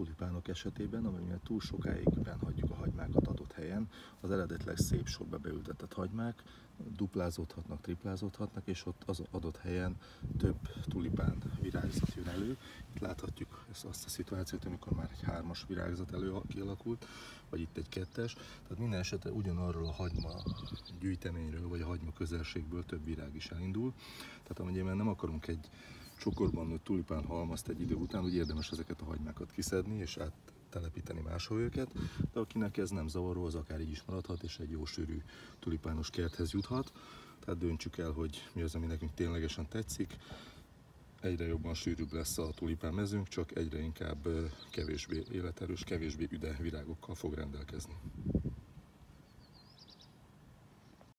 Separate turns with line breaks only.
tulipánok esetében, amivel túl sokáig hagyjuk a hagymákat adott helyen, az eredetileg szép sorba beültetett hagymák duplázódhatnak, triplázódhatnak, és ott az adott helyen több tulipán virágzat jön elő. Itt láthatjuk azt a szituációt, amikor már egy 3-as virágzat kialakult, vagy itt egy 2-es. Tehát minden esetre ugyanarról a hagyma gyűjteményről, vagy a hagyma közelségből több virág is elindul. Tehát amennyiben nem akarunk egy csokorban nőtt tulipán halmazt egy idő után, úgy érdemes ezeket a hagymákat kiszedni és áttelepíteni máshol őket, de akinek ez nem zavaró, az akár így is maradhat, és egy jó sűrű tulipános kerthez juthat. Tehát döntsük el, hogy mi az, ami nekünk ténylegesen tetszik. Egyre jobban sűrűbb lesz a tulipán mezőnk, csak egyre inkább kevésbé életerős, kevésbé üde virágokkal fog rendelkezni.